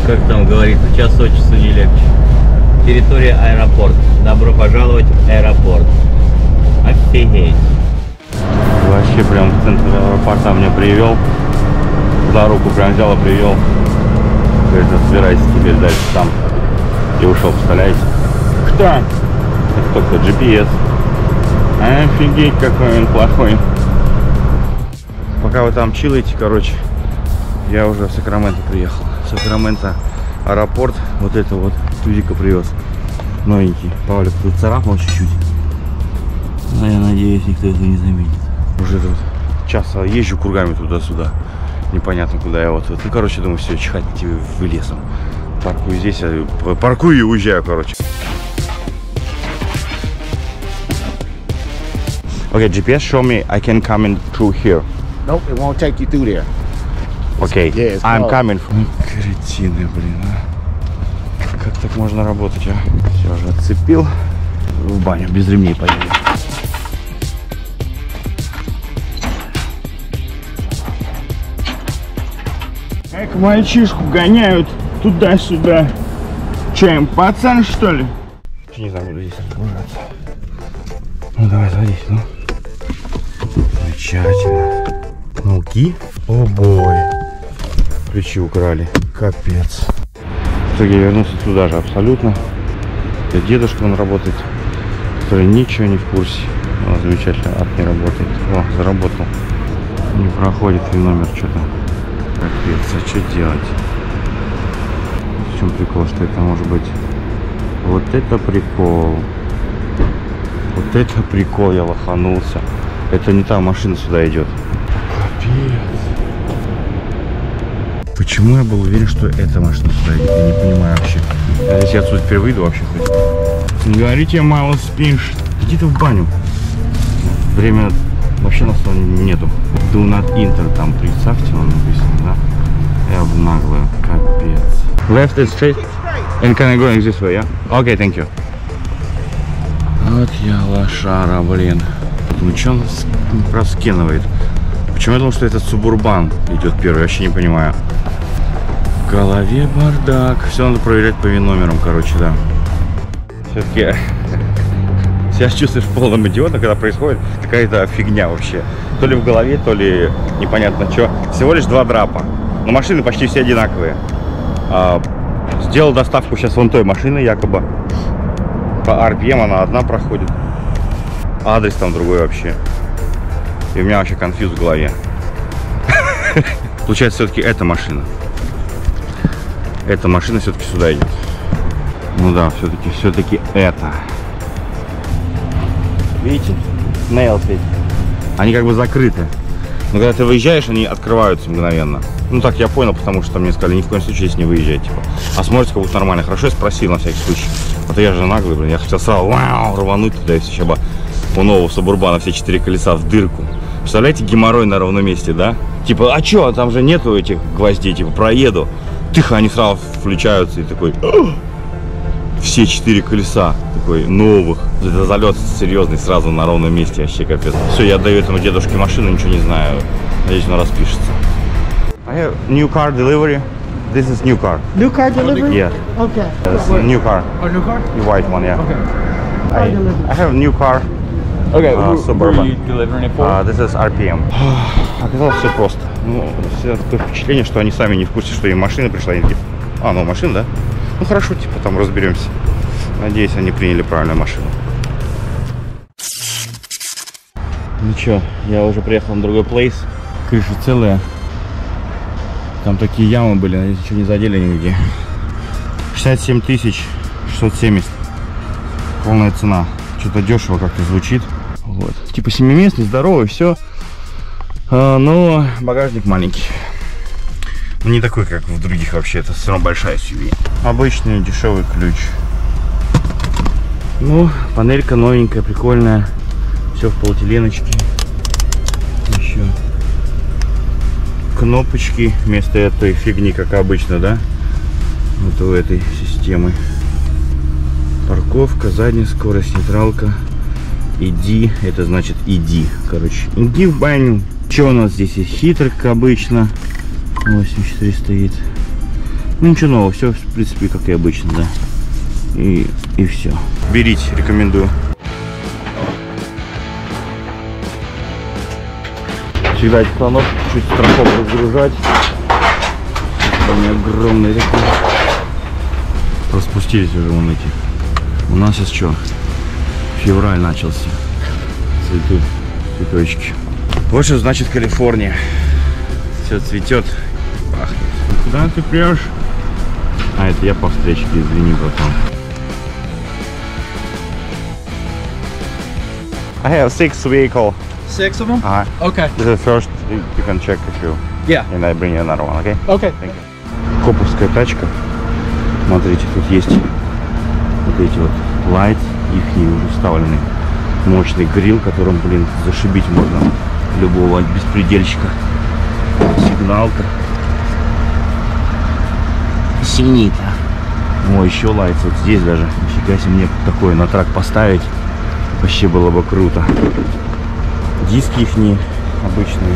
Как там говорится, час от часу не легче. Территория аэропорт. Добро пожаловать в аэропорт. Офигеть. Вообще прям в центр аэропорта меня привел. За руку прям взял и привел. Говорит, разбирайся теперь дальше сам. И ушел, представляете? Кто? Это кто-то GPS. Офигеть, какой он плохой. Пока вы там чилаете, короче, я уже в Сакраменто приехал. Сакраменто аэропорт, вот это вот тузика привез. Новенький. Павлик тут царапнул чуть-чуть. Но я надеюсь, никто этого не заметит. Уже тут час езжу кругами туда-сюда. Непонятно куда я вот. Ну, короче, думаю, все, чихать на тебе в лесом. Паркую здесь, паркую и уезжаю, короче. Okay, GPS show me I can come in through here. Nope, it won't take you through there. Okay, Yeah, I'm coming. Кретины, блин, а. Как так можно работать, а? Все, уже отцепил. В баню, без ремней поедем. Как мальчишку гоняют туда-сюда. Чем, пацан, что ли? Не знаю, буду здесь разгружаться. Ну, давай, садись, ну. Замечательно. Ну-ки. О, бой. Ключи украли. Капец. В итоге я вернулся туда же абсолютно. Это дедушка, он работает, который ничего не в курсе. Он замечательно, ад не работает. О, заработал. Не проходит и номер что-то. Капец, а что делать? В чем прикол, что это может быть? Вот это прикол. Вот это прикол, я лоханулся. Это не та машина сюда идет. Капец. Почему я был уверен, что эта машина сюда идет? Я не понимаю вообще. Если я отсюда теперь выйду вообще хоть. Не говорите, мало спишь. Иди ты в баню. Время вообще нас нету. Do not enter там, представьте, он написано, да? Я наглая. Капец. Left and straight. And can I go this way, yeah? Okay, thank you. Вот я лошара, блин. Ну что он проскенывает? Почему я думал, что этот Субурбан идет первый? Вообще не понимаю. В голове бардак. Все надо проверять по ВИН-номерам, короче, да. Все-таки себя чувствуешь полным идиотом, когда происходит какая-то фигня вообще. То ли в голове, то ли непонятно что. Всего лишь 2 драпа. Но машины почти все одинаковые. Сделал доставку сейчас вон той машины, якобы. По RPM она одна проходит. Адрес там другой вообще. И у меня вообще конфьюз в голове. Получается, все-таки эта машина. Эта машина все-таки сюда идет. Ну да, все-таки это. Видите? Nails ведь. Они как бы закрыты. Но когда ты выезжаешь, они открываются мгновенно. Ну так я понял, потому что мне сказали, ни в коем случае здесь не выезжай, типа. А смотрится как будто нормально. Хорошо, я спросил на всякий случай. А то я же наглый, блин. Я хотел сразу рвануть туда, и все бы у нового Субурбана все 4 колеса в дырку. Представляете, геморрой на ровном месте, да? Типа, а чё, там же нету этих гвоздей, типа, проеду. Тихо, они сразу включаются и такой... Все 4 колеса, такой, новых. Это залет серьезный сразу на ровном месте, вообще капец. Все, я отдаю этому дедушке машину, ничего не знаю. Надеюсь, он распишется. I have new car delivery. This is new car. New car delivery? Yeah. Okay. New car. Oh, new car? The white one, yeah. Okay. I have a new car. Okay, Suburban. who are you delivering it for? This is RPM. Оказалось все просто. Ну, все такое впечатление, что они сами не в курсе, что им машина пришла. Они такие, ну машина, да? Ну хорошо, типа там разберемся. Надеюсь, они приняли правильную машину. Ну чё, я уже приехал на другой плейс. Крыша целая. Там такие ямы были, надеюсь, ничего не задели нигде. 67 670. Полная цена. Что-то дешево как-то звучит. Вот. Типа 7-местный, здоровый, все. Но багажник маленький. Не такой, как в других вообще. Это все равно большая SUV. Обычный дешевый ключ. Ну, панелька новенькая, прикольная. Все в полиэтиленочке. Еще кнопочки вместо этой фигни, как обычно, да? Вот у этой системы. Парковка, задняя скорость, нейтралка. Иди, это значит иди. Короче, иди в баню. Что у нас здесь есть? Хитрый, как обычно. 84 стоит. Ну ничего нового, все в принципе как и обычно, да. И все. Берите, рекомендую. Всегда эти станок чуть страховку разгружать. Они огромные такие. Распустились уже вон эти. У нас сейчас что? Февраль начался. Цветут цветочки. Вот что значит Калифорния. Все цветет, пахнет. Куда ты прешь? А, это я по встречке, извини, братан. I have 6 vehicles. 6 of them? Okay. This is the first. You can check if you. Yeah. And I bring you another one, okay? Okay. Thank you. Коповская тачка. Смотрите, тут есть вот эти вот lights, их уже вставлены. Мощный гриль, которым, блин, зашибить можно любого беспредельщика. Сигналка. Синий-то. О, еще lights вот здесь даже. Нифига себе, мне такое на трак поставить. Вообще было бы круто. Диски их обычные.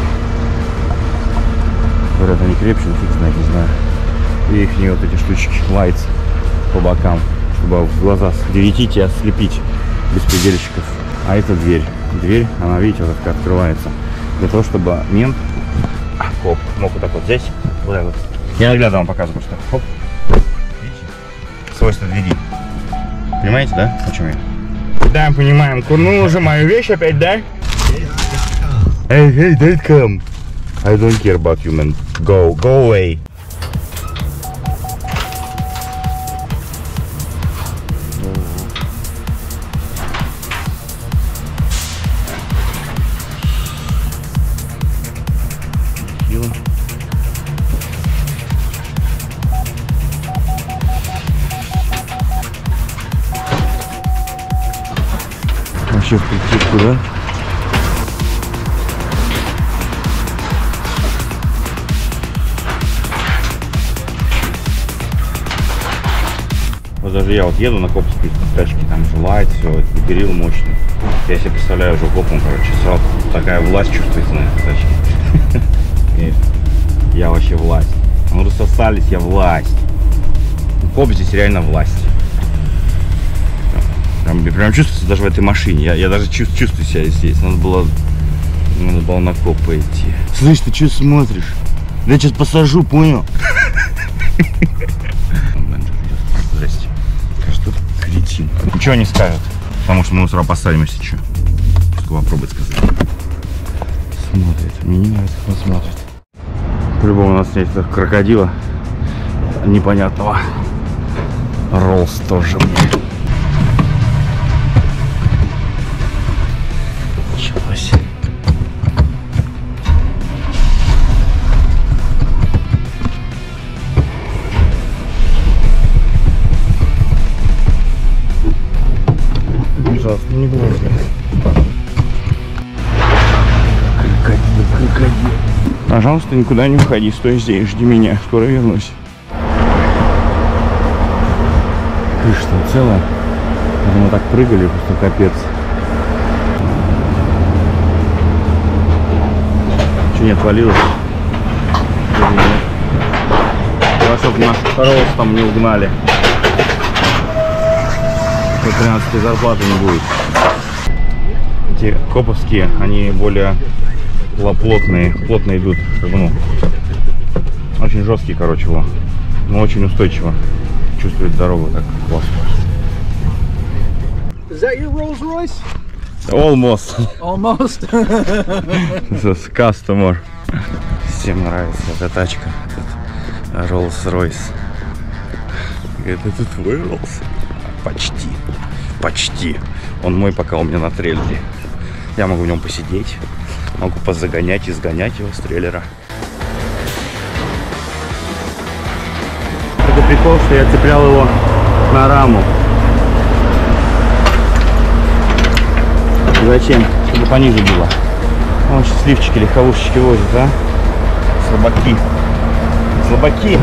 Говорят, они крепче, но фиг знает, не знаю. И их вот эти штучки, lights по бокам, чтобы в глаза светить и ослепить беспредельщиков. А это дверь. Дверь, она, видите, вот так открывается. Для того, чтобы мент, коп, мог вот так вот здесь, вот так вот. Я наглядно вам показываю, что хоп. Видите? Свойства двери. Понимаете, да? О чем я? Да, понимаем. Курнул уже мою вещь опять, да? Hey, don't come. I don't care about you, man. Go away. Вообще в притирку, да? Вот даже я вот еду на коповской тачке, там же лайт, все, грилл мощный. Я себе представляю уже копом, короче, сразу такая власть чувствуется на этой тачке. Я вообще власть. Ну рассосались, я власть. Коп здесь реально власть. Прям чувствуется даже в этой машине. Я даже чувствую себя здесь. Надо было на коп пойти. Слышь, ты что смотришь? Я сейчас посажу, понял? Здрасте. Кажется, кретин. Ничего не скажет. Потому что мы сразу посадим, если что. Пускай попробует сказать. Смотрит. Мне не нравится, как он смотрит. По-любому у нас нет крокодила непонятного. Роллс тоже мне. Началось. Ужасно, не глазно. Крокодил. Пожалуйста, никуда не уходи, стой здесь, жди меня, скоро вернусь. Крыша там целая. Мы так прыгали, просто капец. Что, не отвалилось? Главное, чтобы наш Роллс там не угнали. До 13 зарплаты не будет. Эти коповские, они более плотно идут, как бы, ну, очень жесткие, короче, но очень устойчиво чувствует дорогу, так классно. Is that your Rolls Royce? Almost. Almost. This is customer. Всем нравится эта тачка, Rolls-Royce. Говорит, это твой Rolls? Почти. Он мой пока у меня на трейлере. Я могу в нем посидеть, могу позагонять и сгонять его с трейлера. Это прикол, что я цеплял его на раму. Зачем? Чтобы пониже было. Вон счастливчики, легковушечки возят, а? Слабаки.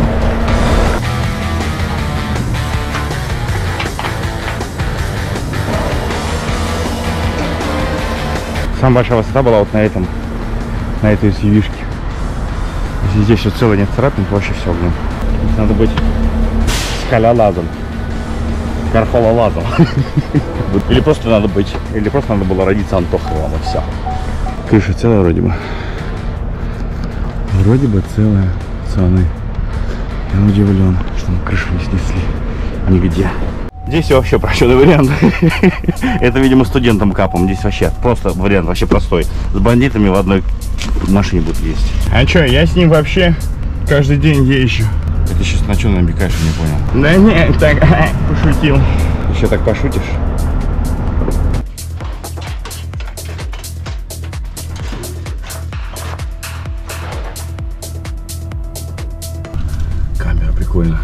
Самая большая высота была вот на этой SUV-шке. Если здесь все целое, нет царапин, то вообще все огонь. Надо быть скалолазом, кархололазом. Или просто надо было родиться Антоховым, и все. Крыша целая вроде бы. Вроде бы целая, пацаны. Я удивлен, что мы крышу не снесли нигде. Здесь вообще просчетный вариант. Это, видимо, студентам капом. Здесь вообще просто вариант вообще простой. С бандитами в одной машине будут ездить. А чё, я с ним вообще каждый день езжу. Ты сейчас на что намекаешь, не понял? Да не, так, пошутил. Еще так пошутишь? Камера прикольная.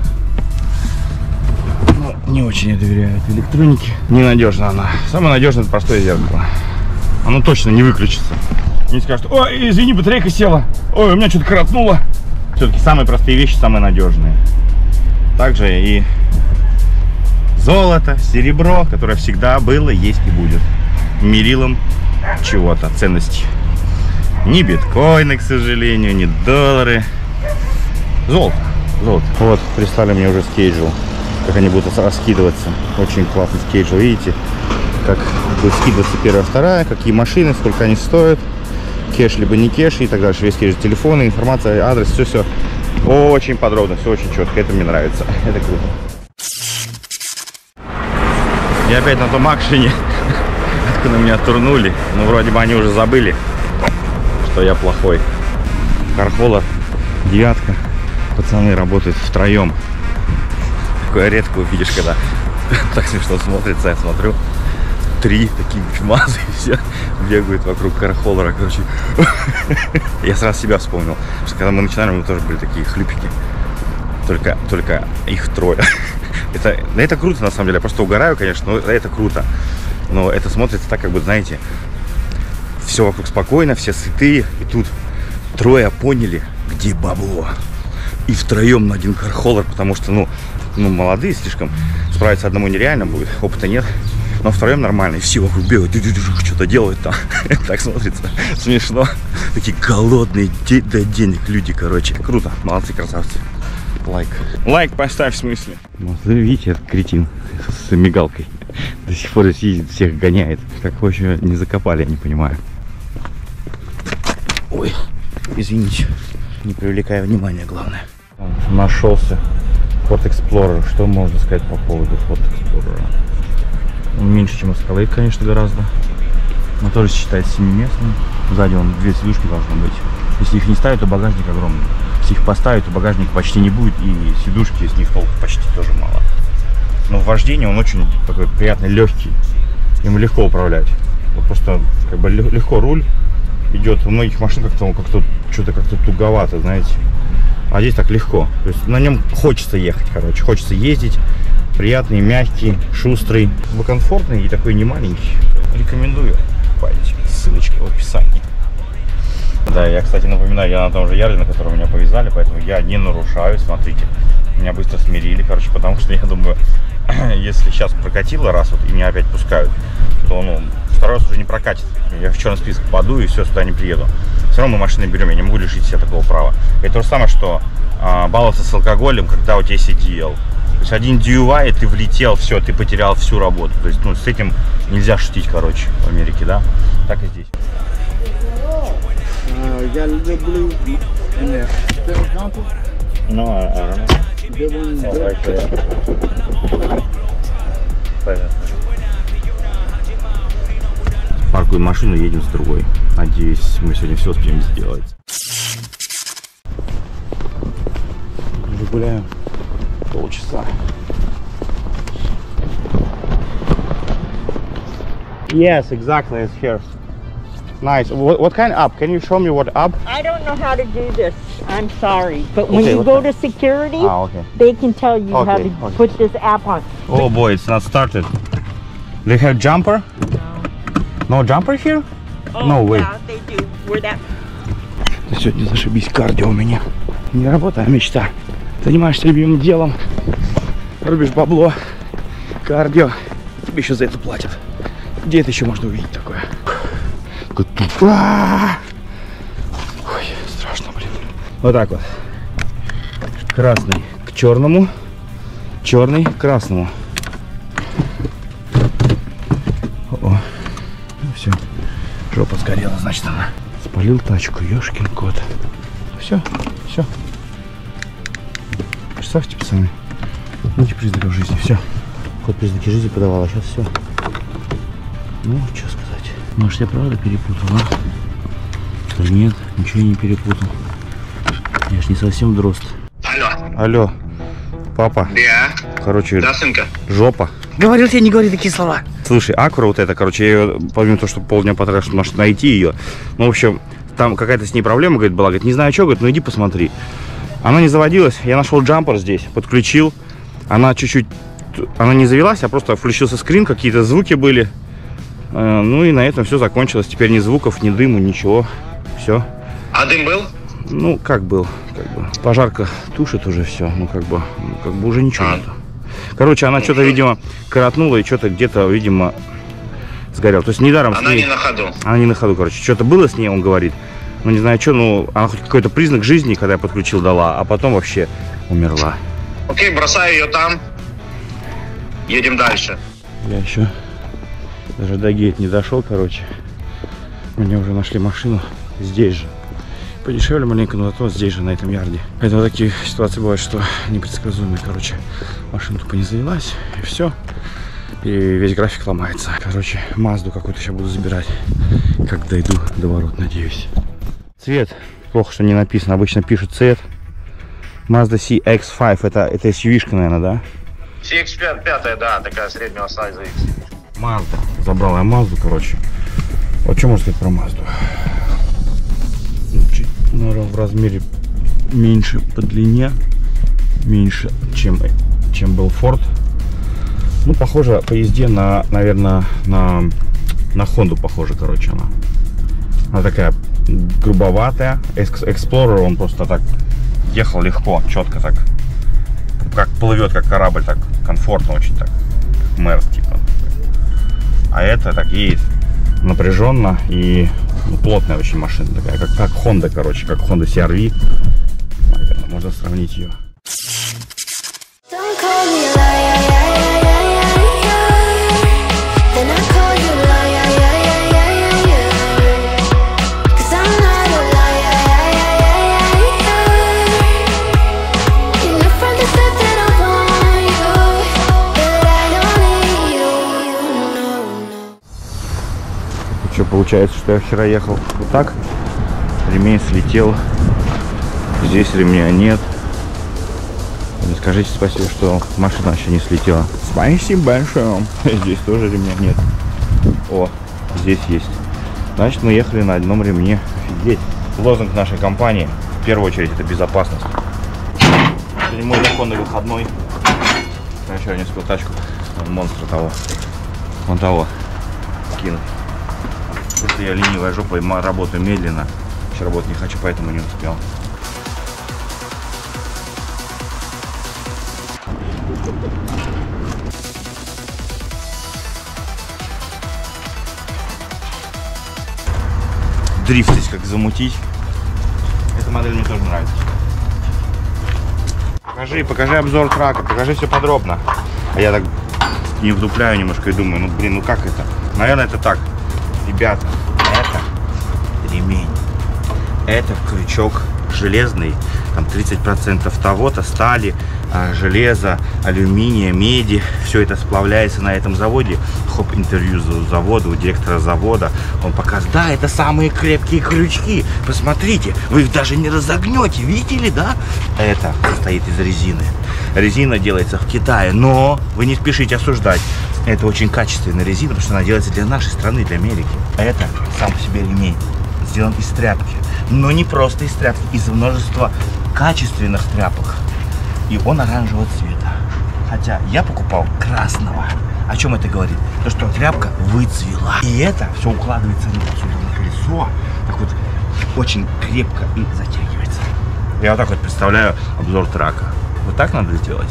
Но не очень я доверяю этой электронике. Ненадежна она. Самое надежное — это простое зеркало. Оно точно не выключится. Не скажут: ой, извини, батарейка села. Ой, у меня что-то коротнуло. Все-таки самые простые вещи самые надежные. Также и золото, серебро, которое всегда было, есть и будет мерилом чего-то, ценностей. Не биткоины, к сожалению, не доллары. Золото. Золото. Вот, прислали мне уже скейджул, как они будут раскидываться. Очень классный скейджул, видите? Как будет скидываться первая, вторая, какие машины, сколько они стоят, кэш либо не кэш и так дальше. Весь кэш, телефоны, информация, адрес, все-все. Очень подробно, все очень четко. Это мне нравится. Это круто. Я опять на том машине, откуда меня турнули. Но вроде бы они уже забыли, что я плохой. Кархолер, девятка. Пацаны работают втроем. Такое редко увидишь, когда так смешно смотрится. Я смотрю, три такие чумазы, все бегают вокруг кархолера, короче. Я сразу себя вспомнил, что когда мы начинали, мы тоже были такие хлюпики. Только их трое. Это круто, на самом деле. Я просто угораю, конечно, но это круто. Но это смотрится так, как бы, знаете, все вокруг спокойно, все сытые. И тут трое поняли, где бабло. И втроем на один кархолер, потому что, ну, молодые слишком. Справиться одному нереально будет, опыта нет. Но втроем нормально, и все вокруг бегают, что-то делают там. Так смотрится смешно. Такие голодные до денег люди, короче. Круто, молодцы, красавцы. Лайк. Лайк поставь, в смысле? Вот, видите, этот кретин с мигалкой до сих пор ездит, всех гоняет. Как его еще не закопали, я не понимаю. Ой, извините, не привлекая внимания, главное. Нашелся Ford Explorer. Что можно сказать по поводу Ford Explorer? Он меньше, чем Escalade, конечно, гораздо. Но тоже считается 7-местным. Сзади он 2 сидушки должно быть. Если их не ставят, то багажник огромный. Если их поставить, то багажник почти не будет. И сидушки с них толку почти тоже мало. Но в вождении он очень такой приятный, легкий. Им легко управлять. Вот просто как бы легко руль идет. У многих машин как-то что-то как-то туговато, знаете. А здесь так легко. То есть на нем хочется ехать, короче. Хочется ездить. Приятный, мягкий, шустрый, комфортный и такой не маленький. Рекомендую. Покупайте. Ссылочка в описании. Да, я, кстати, напоминаю, я на том же ярле, на котором меня повязали, поэтому я не нарушаю, смотрите. Меня быстро смирили, короче, потому что я думаю, если сейчас прокатило раз вот и меня опять пускают, то, ну, второй раз уже не прокатит. Я в черный список попаду и все, сюда не приеду. Все равно мы машины берем, я не могу лишить себя такого права. Это то же самое, что баловаться с алкоголем, когда у тебя есть CDL. То есть один DUI, и ты влетел, все, ты потерял всю работу. То есть, ну, с этим нельзя шутить, короче, в Америке, да? Так и здесь. No, I don't know. Паркуем машину, едем с другой. Надеюсь, мы сегодня все успеем сделать. Уже гуляем полчаса. Yes, exactly, it's here. Nice. What kind of app? Can you show me what app? I don't know how to do this. I'm sorry. But when Okay, you what go kind? to security, Okay. they can tell you how Okay, to okay. put this app on. Oh boy, it's not started. They have jumper? No jumper here? Oh, No way. yeah, they do. Where that... Сегодня зашибись кардио у меня. Не работа, а мечта. Занимаешься любимым делом, рубишь бабло, кардио, тебе еще за это платят. Где это еще можно увидеть такое? Ой, страшно, блин. Вот так вот. Красный к черному, черный к красному. О, ну все, жопа сгорела, значит она. Спалил тачку, ёшкин кот. Все, все. Представьте, пацаны, видите признаков жизни, все. Кот признаки жизни подавал, а сейчас все. Ну, что сказать. Может, я правда перепутал, а? Или нет, ничего я не перепутал. Я ж не совсем дрозд. Алло. Алло, папа. Да. Короче, Да, сынка. жопа. Говорил тебе, не говори такие слова. Слушай, Акура вот эта, короче, я ее, помимо того, что полдня потратил, может найти ее. Ну, в общем, там какая-то с ней проблема, говорит, была. Говорит, не знаю, что, говорит, ну иди посмотри. Она не заводилась, я нашел джампер здесь, подключил. Она чуть-чуть, она не завелась, а просто включился скрин, какие-то звуки были. Ну и на этом все закончилось. Теперь ни звуков, ни дыма, ничего. Все. А дым был? Ну, как был, как бы. Пожарка тушит уже все, ну, как бы уже ничего нету. Короче, она что-то, видимо, коротнула и что-то где-то, видимо, сгорел. То есть недаром Она с ней... не на ходу. Она не на ходу, короче. Что-то было с ней, он говорит. Ну, не знаю, что, ну, она хоть какой-то признак жизни, когда я подключил, дала, а потом вообще умерла. Окей, бросаю ее там. Едем дальше. Я еще даже до гейт не дошел, короче. Мне уже нашли машину здесь же. Подешевле маленько, но зато здесь же, на этом ярде. Поэтому такие ситуации бывают, что непредсказуемые, короче. Машина тупо не завелась, и все. И весь график ломается. Короче, Мазду какую-то сейчас буду забирать. Как дойду до ворот, надеюсь. Цвет. Плохо, что не написано. Обычно пишут цвет. Mazda CX-5. Это SUV-шка, наверное, да? CX-5, да, такая среднего сайза. Mazda. Забрал я Мазду, короче. Вот что можно сказать про Мазду? Чуть, наверное, в размере меньше по длине. Меньше, чем был Ford. Ну, похоже по езде на, наверное, на Honda похоже, короче, она. Она такая грубоватая. Explorer, он просто так ехал легко, четко так. Как плывет, как корабль, так комфортно очень так. Мэр, типа. А это так едет напряженно и ну, плотная очень машина такая, как Honda, короче, как Honda CR-V. Наверное, можно сравнить ее. Что получается, что я вчера ехал вот так, ремень слетел, здесь ремня нет. Скажите спасибо, что машина вообще не слетела. Спасибо большое. Здесь тоже ремня нет. О, здесь есть. Значит, мы ехали на одном ремне. Офигеть. Лозунг нашей компании в первую очередь это безопасность. Сегодня мой законный выходной. Я еще не успел тачку монстра того. Вон того кинуть. Просто я ленивая жопа и работаю медленно. Еще работать не хочу, поэтому не успел. Дрифт здесь как замутить. Эта модель мне тоже нравится. Покажи обзор трака, покажи все подробно. А я так не вдупляю немножко и думаю, ну блин, ну как это? Наверное, это так. Ребята, это ремень. Это крючок железный. Там 30% того-то, стали, железа, алюминия, меди. Все это сплавляется на этом заводе. Хоп, интервью завода, у директора завода. Он показывает, да, это самые крепкие крючки. Посмотрите, вы их даже не разогнете. Видели, да? Это состоит из резины. Резина делается в Китае, но вы не спешите осуждать. Это очень качественная резина, потому что она делается для нашей страны, для Америки. Это сам по себе ремень. Сделан из тряпки. Но не просто из тряпки, из множества качественных тряпок. И он оранжевого цвета. Хотя я покупал красного. О чем это говорит? То, что тряпка выцвела. И это все укладывается на колесо. Так вот, очень крепко и затягивается. Я вот так вот представляю обзор трака. Вот так надо сделать.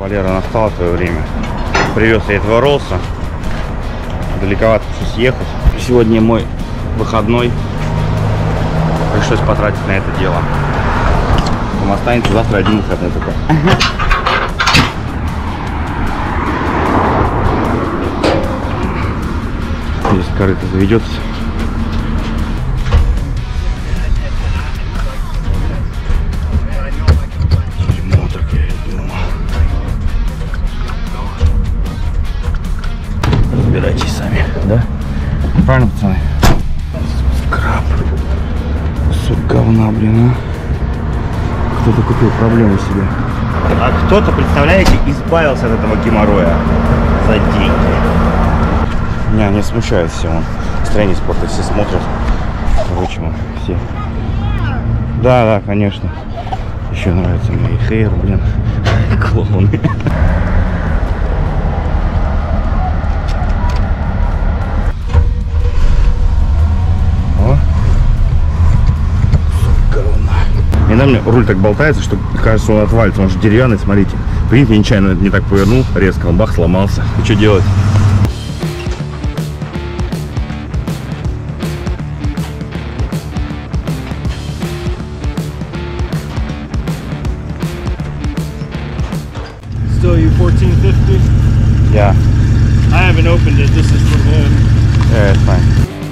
Валера, настало твое время. Привез я этого Роллса. Далековато пришлось ехать. Сегодня мой выходной. Пришлось потратить на это дело. Там останется завтра один выходной только. Здесь корыто заведется. Дерьмо, так я и думал. Разбирайтесь сами, да? Правильно, пацаны? Скраб. Кусок говна, блин, а? Кто-то купил проблему себе. А кто-то, представляете, избавился от этого геморроя за деньги. Меня не смущает все, он настроение спорта, все смотрят. Короче, все. Да, конечно. Еще нравится мне и хейр, блин. Клоуны. Иногда мне руль так болтается, что кажется, он отвалится. Он же деревянный, смотрите. Прикиньте, я нечаянно не так повернул резко, он бах, сломался. И что делать? Still you 1450? Yeah. I haven't opened it. This is from him. Yeah, it's fine.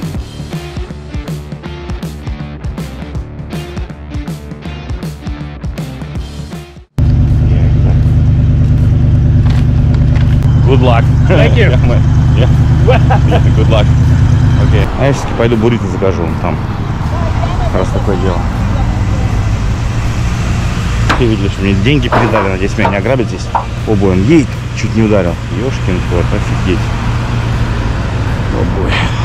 Good luck. Thank you. Yeah. Good luck. Okay. А я все-таки пойду буррито закажу вон там. Раз такое дело. Все видели, что мне деньги передали, надеюсь, меня не ограбят здесь. Обоим едет, чуть не ударил. Ёшкин кот, офигеть. О бой.